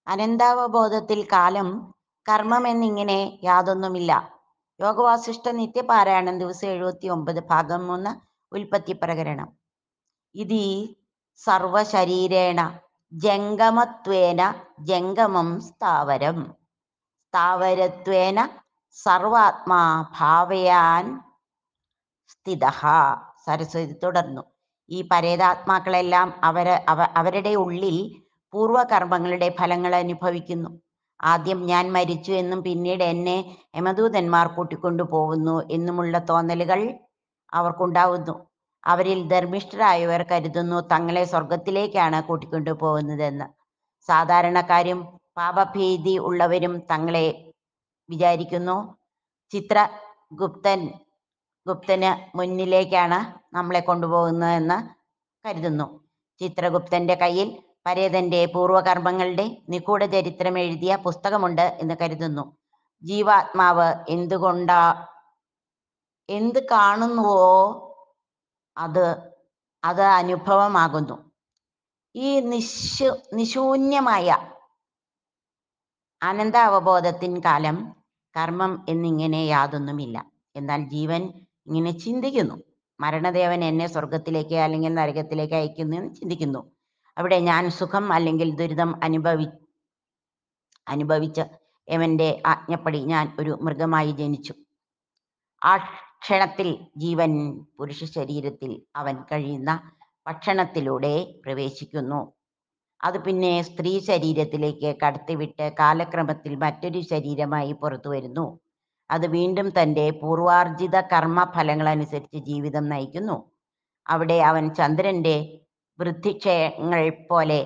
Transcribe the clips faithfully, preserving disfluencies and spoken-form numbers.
അനന്താവബോധത്തിൽ കാലം കർമ്മമെന്നിങ്ങനെ യാതൊന്നുമില്ല. യോഗവാസിഷ്ഠ നിത്യപാരായണം ദിവസം എഴുപത്തി ഒമ്പത് ഭാഗം മൂന്ന് ഉൽപ്പത്തി പ്രകരണം. ഇതി സർവശരീരേണ ജംഗമത്വേന ജംഗമം സ്ഥാവരം സ്ഥാവരത്വേന സർവാത്മാ ഭാവയാൻ സ്ഥിതഃ. സരസ്വതി തുടർന്നു. ഈ പരേതാത്മാക്കളെല്ലാം അവര അവ അവരുടെ ഉള്ളിൽ പൂർവകർമ്മങ്ങളുടെ ഫലങ്ങൾ അനുഭവിക്കുന്നു. ആദ്യം ഞാൻ മരിച്ചു എന്നും പിന്നീട് എന്നെ യമദൂതന്മാർ കൂട്ടിക്കൊണ്ടു പോകുന്നു എന്നുമുള്ള തോന്നലുകൾ അവർക്കുണ്ടാവുന്നു. അവരിൽ ധർമ്മിഷ്ഠരായവർ കരുതുന്നു തങ്ങളെ സ്വർഗത്തിലേക്കാണ് കൂട്ടിക്കൊണ്ടു പോകുന്നതെന്ന്. സാധാരണക്കാരും പാപഭീതി ഉള്ളവരും തങ്ങളെ വിചാരിക്കുന്നു ചിത്രഗുപ്തൻ ഗുപ്തന് മുന്നിലേക്കാണ് നമ്മളെ കൊണ്ടുപോകുന്നതെന്ന് കരുതുന്നു. ചിത്രഗുപ്തന്റെ കയ്യിൽ പരേതന്റെ പൂർവകർമ്മങ്ങളുടെ നിഗൂഢ ചരിത്രം എഴുതിയ പുസ്തകമുണ്ട് എന്ന് കരുതുന്നു. ജീവാത്മാവ് എന്തുകൊണ്ടാ എന്ത് കാണുന്നുവോ അത് അത് അനുഭവമാകുന്നു. ഈ നിശു നിശൂന്യമായ അനന്ത അവബോധത്തിൻ കാലം കർമ്മം എന്നിങ്ങനെ യാതൊന്നുമില്ല. എന്നാൽ ജീവൻ ഇങ്ങനെ ചിന്തിക്കുന്നു, മരണദേവൻ എന്നെ സ്വർഗത്തിലേക്ക് അല്ലെങ്കിൽ നരകത്തിലേക്ക് അയക്കുന്നു എന്ന് ചിന്തിക്കുന്നു. അവിടെ ഞാൻ സുഖം അല്ലെങ്കിൽ ദുരിതം അനുഭവി അനുഭവിച്ച് യമന്റെ ആജ്ഞപ്പടി ഞാൻ ഒരു മൃഗമായി ജനിച്ചു. ആ ക്ഷണത്തിൽ ജീവൻ പുരുഷ ശരീരത്തിൽ അവൻ കഴിയുന്ന ഭക്ഷണത്തിലൂടെ പ്രവേശിക്കുന്നു. അത് പിന്നെ സ്ത്രീ ശരീരത്തിലേക്ക് കടത്തിവിട്ട് കാലക്രമത്തിൽ മറ്റൊരു ശരീരമായി പുറത്തു വരുന്നു. അത് വീണ്ടും തൻ്റെ പൂർവാർജിത കർമ്മഫലങ്ങളനുസരിച്ച് ജീവിതം നയിക്കുന്നു. അവിടെ അവൻ ചന്ദ്രന്റെ വൃദ്ധിക്ഷയങ്ങൾ പോലെ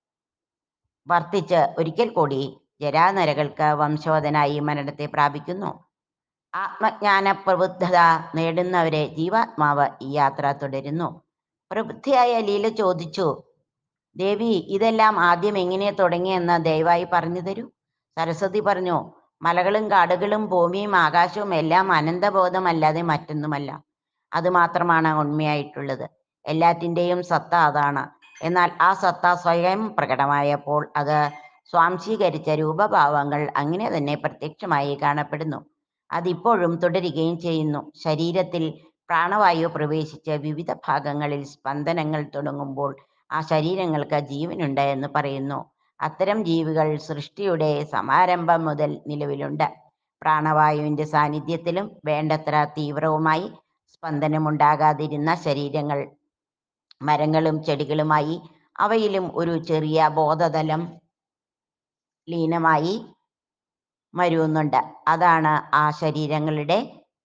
വർത്തിച്ച് ഒരിക്കൽ കൂടി ജരാനരകൾക്ക് വംശോധനായി മരണത്തെ പ്രാപിക്കുന്നു. ആത്മജ്ഞാന പ്രബുദ്ധത നേടുന്നവരെ ജീവാത്മാവ് ഈ യാത്ര തുടരുന്നു. പ്രബുദ്ധിയായ ലീല ചോദിച്ചു, ദേവി, ഇതെല്ലാം ആദ്യം എങ്ങനെ തുടങ്ങിയെന്ന് ദയവായി പറഞ്ഞു തരൂ. സരസ്വതി പറഞ്ഞു, മലകളും കാടുകളും ഭൂമിയും ആകാശവും എല്ലാം അനന്തബോധമല്ലാതെ മറ്റൊന്നുമല്ല. അതുമാത്രമാണ് ഉണ്മയായിട്ടുള്ളത്. എല്ലാറ്റിൻ്റെയും സത്ത അതാണ്. എന്നാൽ ആ സത്ത സ്വയം പ്രകടമായപ്പോൾ അത് സ്വാംശീകരിച്ച രൂപഭാവങ്ങൾ അങ്ങനെ തന്നെ പ്രത്യക്ഷമായി കാണപ്പെടുന്നു. അതിപ്പോഴും തുടരുകയും ചെയ്യുന്നു. ശരീരത്തിൽ പ്രാണവായു പ്രവേശിച്ച് വിവിധ ഭാഗങ്ങളിൽ സ്പന്ദനങ്ങൾ തുടങ്ങുമ്പോൾ ആ ശരീരങ്ങൾക്ക് ജീവനുണ്ട് എന്ന് പറയുന്നു. അത്തരം ജീവികൾ സൃഷ്ടിയുടെ സമാരംഭം മുതൽ നിലവിലുണ്ട്. പ്രാണവായുവിൻ്റെ സാന്നിധ്യത്തിലും വേണ്ടത്ര തീവ്രവുമായി സ്പന്ദനമുണ്ടാകാതിരുന്ന ശരീരങ്ങൾ മരങ്ങളും ചെടികളുമായി അവയിലും ഒരു ചെറിയ ബോധതലം ലീനമായി മരുവുന്നുണ്ട്. അതാണ് ആ ശരീരങ്ങളുടെ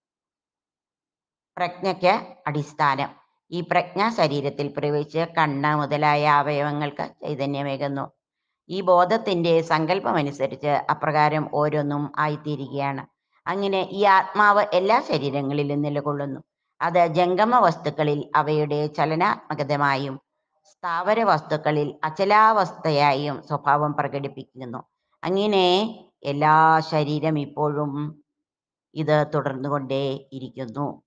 പ്രജ്ഞയ്ക്ക് അടിസ്ഥാനം. ഈ പ്രജ്ഞ ശരീരത്തിൽ പ്രവേശിച്ച് കണ്ണ് മുതലായ അവയവങ്ങൾക്ക് ചൈതന്യമേകുന്നു. ഈ ബോധത്തിൻ്റെ സങ്കല്പമനുസരിച്ച് അപ്രകാരം ഓരോന്നും ആയിത്തീരുകയാണ്. അങ്ങനെ ഈ ആത്മാവ് എല്ലാ ശരീരങ്ങളിലും നിലകൊള്ളുന്നു. അത് ജംഗമ വസ്തുക്കളിൽ അവയുടെ ചലനാത്മകതമായും സ്ഥാവര വസ്തുക്കളിൽ അചലാവസ്ഥയായും സ്വഭാവം പ്രകടിപ്പിക്കുന്നു. അങ്ങനെ എല്ലാ ശരീരം ഇപ്പോഴും ഇത് തുടർന്നുകൊണ്ടേ ഇരിക്കുന്നു.